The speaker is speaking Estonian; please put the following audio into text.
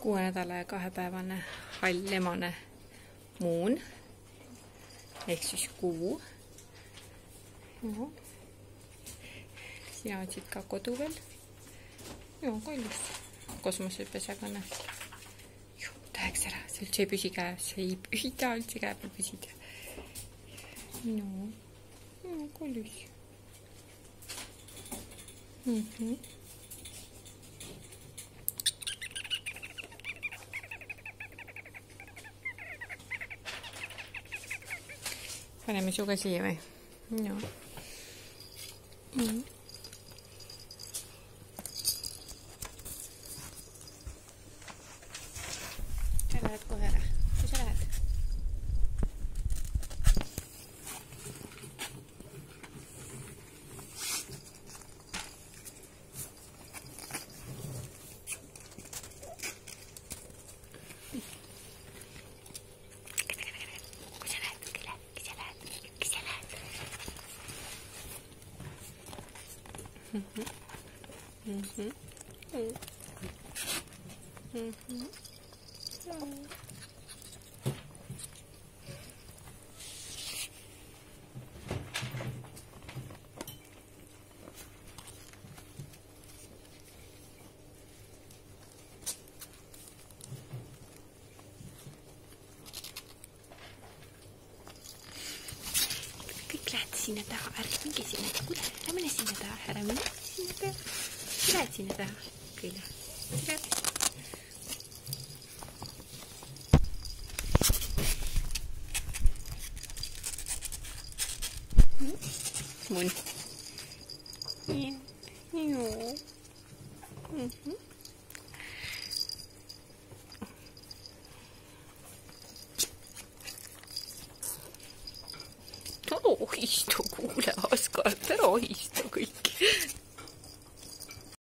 6 nädala ja 2-päevane hall emane muun ehk siis kuu. Sina otsid ka kodu veel. Joo, kallis. Kosmosepesakanne. Tahaks ära, see üldse ei püsi käes. Ei pühita üldse käe peal püsida. No, kallis. Paneme su ka siia või? Joo. Sa lähed kohe ära. Kus sa lähed? Lähed sinna taha, ärge minge sinna taha, kuule, ära mine sinna taha, ära mine sinna taha. Lähed sinna taha, küll. Lähed. Mun. Joo. Istu, kuule, Oskar.